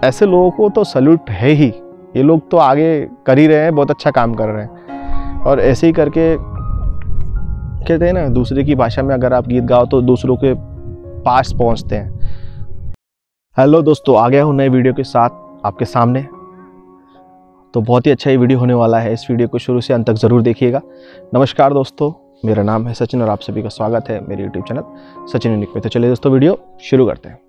ऐसे लोगों को तो सल्यूट है ही। ये लोग तो आगे कर ही रहे हैं, बहुत अच्छा काम कर रहे हैं। और ऐसे ही करके कहते हैं ना, दूसरे की भाषा में अगर आप गीत गाओ तो दूसरों के पास पहुंचते हैं। हेलो दोस्तों, आ गया हूँ नए वीडियो के साथ आपके सामने। तो बहुत ही अच्छा ये वीडियो होने वाला है। इस वीडियो को शुरू से अंत तक ज़रूर देखिएगा। नमस्कार दोस्तों, मेरा नाम है सचिन और आप सभी का स्वागत है मेरे यूट्यूब चैनल सचिन यूनिक में। तो चलिए दोस्तों, वीडियो शुरू करते हैं।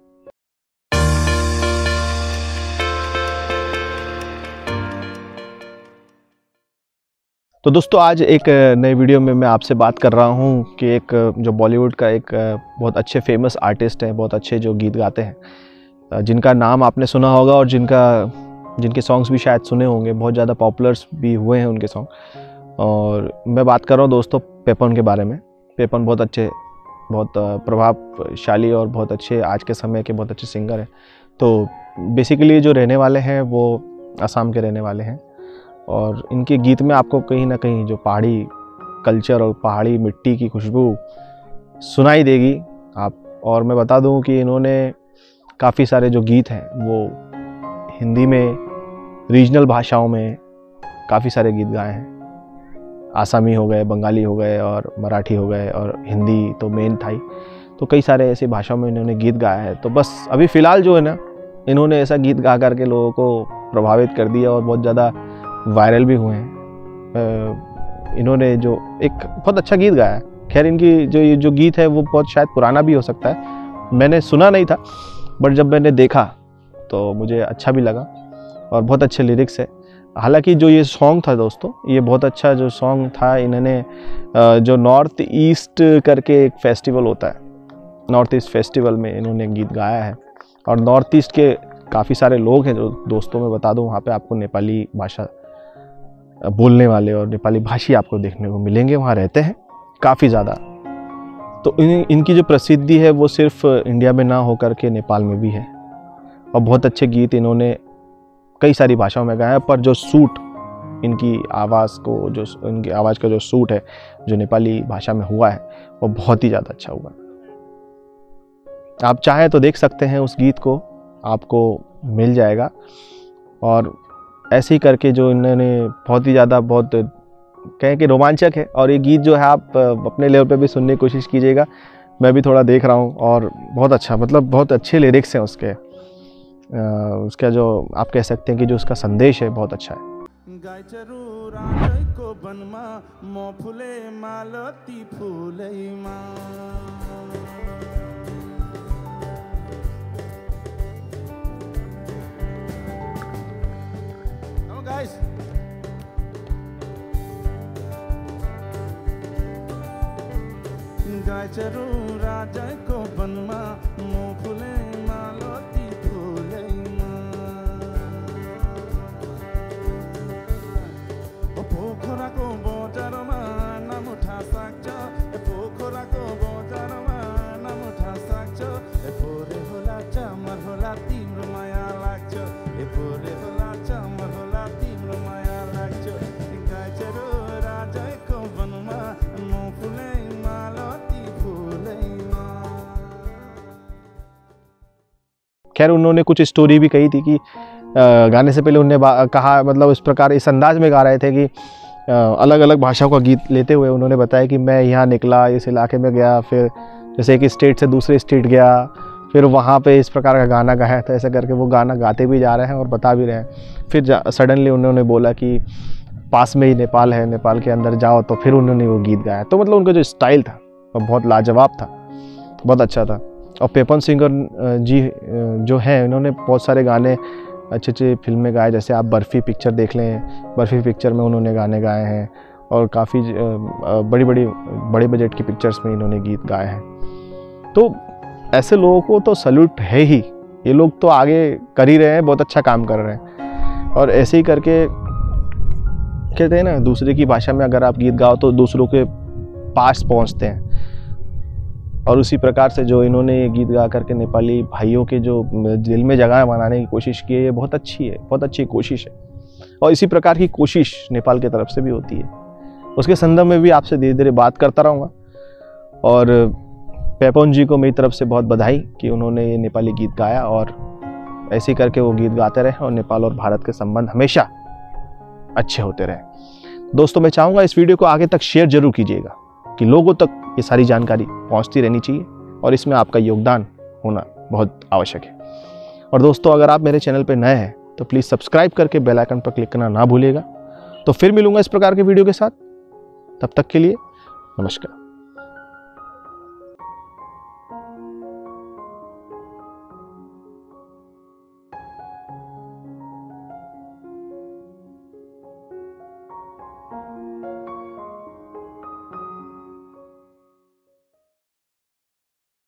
तो दोस्तों, आज एक नए वीडियो में मैं आपसे बात कर रहा हूं कि एक जो बॉलीवुड का एक बहुत अच्छे फेमस आर्टिस्ट हैं, बहुत अच्छे जो गीत गाते हैं, जिनका नाम आपने सुना होगा और जिनके सॉन्ग्स भी शायद सुने होंगे, बहुत ज़्यादा पॉपुलर्स भी हुए हैं उनके सॉन्ग। और मैं बात कर रहा हूं दोस्तों पेपन के बारे में। पेपन बहुत अच्छे, बहुत प्रभावशाली और बहुत अच्छे आज के समय के बहुत अच्छे सिंगर हैं। तो बेसिकली जो रहने वाले हैं वो असम के रहने वाले हैं और इनके गीत में आपको कहीं ना कहीं जो पहाड़ी कल्चर और पहाड़ी मिट्टी की खुशबू सुनाई देगी आप। और मैं बता दूं कि इन्होंने काफ़ी सारे जो गीत हैं वो हिंदी में, रीजनल भाषाओं में काफ़ी सारे गीत गाए हैं। आसामी हो गए, बंगाली हो गए और मराठी हो गए और हिंदी तो मेन था ही। तो कई सारे ऐसी भाषाओं में इन्होंने गीत गाया है। तो बस अभी फ़िलहाल जो है ना, इन्होंने ऐसा गीत गा करके लोगों को प्रभावित कर दिया और बहुत ज़्यादा वायरल भी हुए हैं। इन्होंने जो एक बहुत अच्छा गीत गाया है। खैर, इनकी जो गीत है वो बहुत शायद पुराना भी हो सकता है, मैंने सुना नहीं था, बट जब मैंने देखा तो मुझे अच्छा भी लगा और बहुत अच्छे लिरिक्स है। हालांकि जो ये सॉन्ग था दोस्तों, ये बहुत अच्छा जो सॉन्ग था, इन्होंने जो नॉर्थ ईस्ट करके एक फेस्टिवल होता है, नॉर्थ ईस्ट फेस्टिवल में इन्होंने गीत गाया है। और नॉर्थ ईस्ट के काफ़ी सारे लोग हैं जो दोस्तों मैं बता दूं, वहाँ पे आपको नेपाली भाषा बोलने वाले और नेपाली भाषी आपको देखने को मिलेंगे, वहाँ रहते हैं काफ़ी ज़्यादा। तो इनकी जो प्रसिद्धि है वो सिर्फ इंडिया में ना होकर के नेपाल में भी है। और बहुत अच्छे गीत इन्होंने कई सारी भाषाओं में गाया, पर जो सूट इनकी आवाज़ को, जो इनकी आवाज़ का जो सूट है जो नेपाली भाषा में हुआ है वो बहुत ही ज़्यादा अच्छा हुआ। आप चाहें तो देख सकते हैं उस गीत को, आपको मिल जाएगा। और ऐसे ही करके जो इन्होंने बहुत ही ज़्यादा, बहुत कहें कि रोमांचक है। और ये गीत जो है आप अपने लेवल पे भी सुनने की कोशिश कीजिएगा। मैं भी थोड़ा देख रहा हूँ और बहुत अच्छा, मतलब बहुत अच्छे लिरिक्स हैं उसके। उसका जो आप कह सकते हैं कि जो उसका संदेश है बहुत अच्छा है। Guys, गाय चरू राजा को बनमा मो फुले मालती फुले पोखरा को बजारमा नाम उठा सक्छ, पोखरा को बजारमा नाम उठा सक्छ, पोरे होला चामर होला तिम्रो माया लाग्छ, पोरे होला चामर होला तिम्रो माया लाग्छ। गाय चरू राजा को बनमा मो फुले मालती फुले। खैर, उन्होंने कुछ स्टोरी भी कही थी कि गाने से पहले उन्होंने कहा, मतलब इस प्रकार इस अंदाज में गा रहे थे कि अलग अलग भाषाओं का गीत लेते हुए उन्होंने बताया कि मैं यहाँ निकला, इस इलाके में गया, फिर जैसे एक स्टेट से दूसरे स्टेट गया, फिर वहाँ पे इस प्रकार का गाना गाया था। ऐसा करके वो गाना गाते भी जा रहे हैं और बता भी रहे हैं। फिर सडनली उन्होंने बोला कि पास में ही नेपाल है, नेपाल के अंदर जाओ, तो फिर उन्होंने वो गीत गाया। तो मतलब उनका जो स्टाइल था वो बहुत लाजवाब था, बहुत अच्छा था। और पेपन सिंगर जी जो हैं, इन्होंने बहुत सारे गाने अच्छे अच्छे फिल्म में गाए। जैसे आप बर्फ़ी पिक्चर देख लें, बर्फ़ी पिक्चर में उन्होंने गाने गाए हैं और काफ़ी बड़े बजट की पिक्चर्स में इन्होंने गीत गाए हैं। तो ऐसे लोगों को तो सल्यूट है ही। ये लोग तो आगे कर ही रहे हैं, बहुत अच्छा काम कर रहे हैं। और ऐसे ही करके कहते हैं ना, दूसरे की भाषा में अगर आप गीत गाओ तो दूसरों के पास पहुंचते हैं। और उसी प्रकार से जो इन्होंने गीत गा करके नेपाली भाइयों के जो दिल में जगह बनाने की कोशिश की है, ये बहुत अच्छी है, बहुत अच्छी कोशिश है। और इसी प्रकार की कोशिश नेपाल की तरफ से भी होती है। उसके संदर्भ में भी आपसे धीरे धीरे बात करता रहूँगा। और पेपन जी को मेरी तरफ से बहुत बधाई कि उन्होंने ये नेपाली गीत गाया और ऐसे ही करके वो गीत गाते रहे और नेपाल और भारत के संबंध हमेशा अच्छे होते रहे। दोस्तों, मैं चाहूँगा इस वीडियो को आगे तक शेयर जरूर कीजिएगा कि लोगों तक ये सारी जानकारी पहुँचती रहनी चाहिए और इसमें आपका योगदान होना बहुत आवश्यक है। और दोस्तों, अगर आप मेरे चैनल पर नए हैं तो प्लीज़ सब्सक्राइब करके बेल आइकन पर क्लिक करना ना भूलिएगा। तो फिर मिलूंगा इस प्रकार के वीडियो के साथ, तब तक के लिए नमस्कार।